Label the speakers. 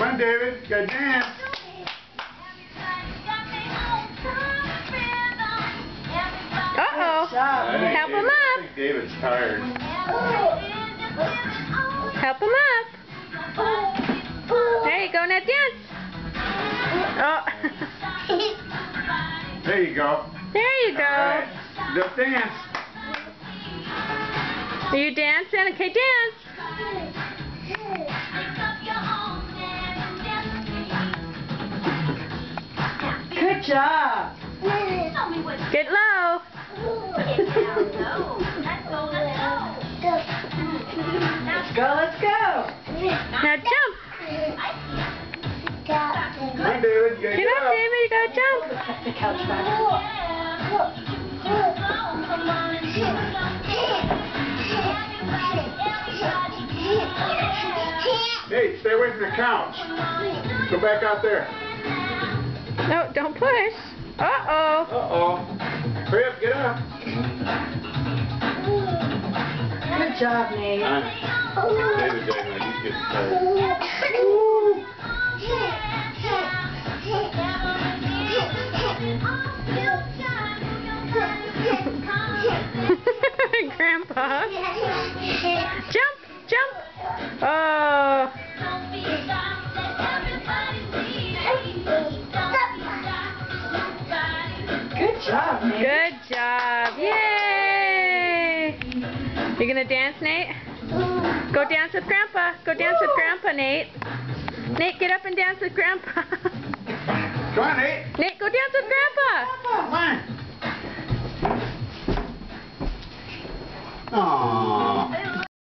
Speaker 1: Come on, David. You gotta dance.
Speaker 2: Uh-oh. Help him
Speaker 1: I
Speaker 2: up.
Speaker 1: think David's tired.
Speaker 2: Help him up. There you go, now dance. Oh.
Speaker 1: There you go.
Speaker 2: There you go.
Speaker 1: All right. Just dance.
Speaker 2: Are you dancing? Okay, dance.
Speaker 3: Good job.
Speaker 2: Get low.
Speaker 3: Let's go, let's go.
Speaker 2: Now jump.
Speaker 1: Come on, David. You gotta
Speaker 2: Get up, David. You gotta jump.
Speaker 3: Put the couch back.
Speaker 1: Hey, stay away from the couch. Go back out there.
Speaker 2: No, don't push. Uh-oh.
Speaker 1: Uh-oh. Hurry up, get up.
Speaker 3: Good job, Nate.
Speaker 1: David, he's getting tired.
Speaker 2: Grandpa. Jump, jump. Oh.
Speaker 3: Good job, Nate.
Speaker 2: Good job. Yay. You gonna dance, Nate? Go dance with Grandpa. Go dance with Grandpa, Nate. Nate, get up and dance with Grandpa.
Speaker 1: Come on, Nate.
Speaker 2: Nate, go dance with Grandpa.
Speaker 1: Come on. Aww.